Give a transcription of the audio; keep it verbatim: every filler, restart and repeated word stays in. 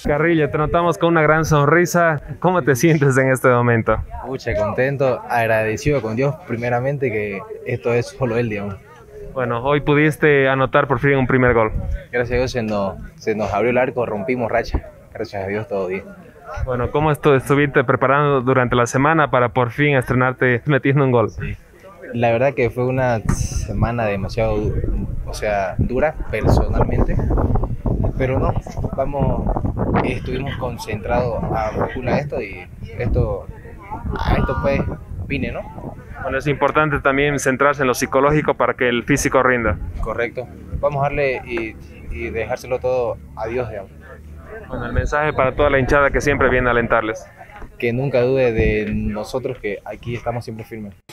Carrillo, te notamos con una gran sonrisa. ¿Cómo te sientes en este momento? Pucha, contento, agradecido con Dios primeramente que esto es solo Él, digamos. Bueno, hoy pudiste anotar por fin un primer gol. Gracias a Dios se nos, se nos abrió el arco, rompimos racha. Gracias a Dios todo bien. Bueno, ¿cómo estu- estuviste preparando durante la semana para por fin estrenarte metiendo un gol? Sí. La verdad que fue una semana demasiado, o sea, dura personalmente, pero no, vamos, estuvimos concentrados a full a esto y esto, a esto pues vine, ¿no? Bueno, es importante también centrarse en lo psicológico para que el físico rinda. Correcto. Vamos a darle y, y dejárselo todo a Dios, digamos. Bueno, el mensaje para toda la hinchada que siempre viene a alentarles. Que nunca dude de nosotros, que aquí estamos siempre firmes.